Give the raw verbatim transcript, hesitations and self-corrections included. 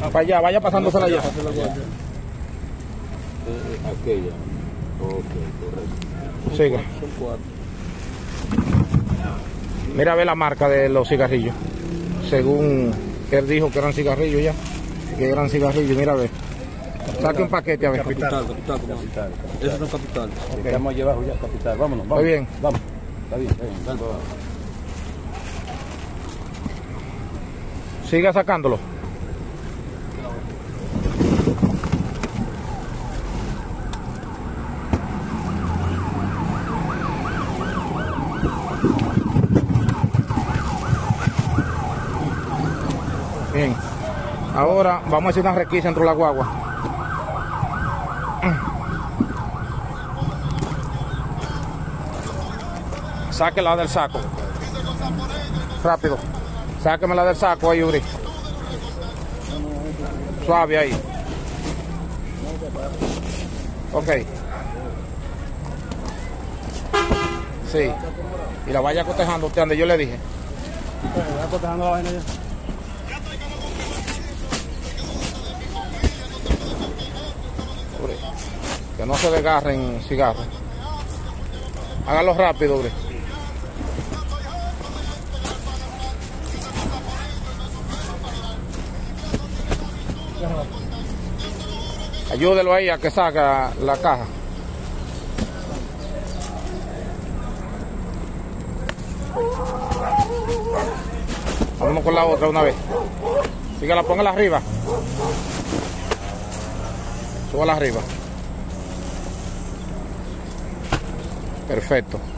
Para allá, vaya pasándosela allá. Aquella. Ok, correcto. Siga. Son cuatro. Mira, ve la marca de los cigarrillos. Según él dijo que eran cigarrillos ya. Que eran cigarrillos, mira, ve. Saque un paquete a ver. Capital, capital, capital. Esos son capitales. Okay. Estamos allá abajo ya, capital. Vámonos, vamos. Está bien. Vamos. Está bien, está bien. Dale, vamos. Siga sacándolo. Bien. Ahora vamos a hacer una requisa dentro de la guagua. Sáquela del saco. Rápido. Sáquemela del saco ahí, Uri. Suave ahí. Ok. Sí. Y la vaya cotejando usted donde yo le dije. ¿Está cotejando la vaina ya? Uri, que no se desgarren cigarros. Hágalo rápido, Uri. Ayúdelo ahí a que saca la caja. Vámonos con la otra una vez. Sígala, póngala arriba. Súbala arriba. Perfecto.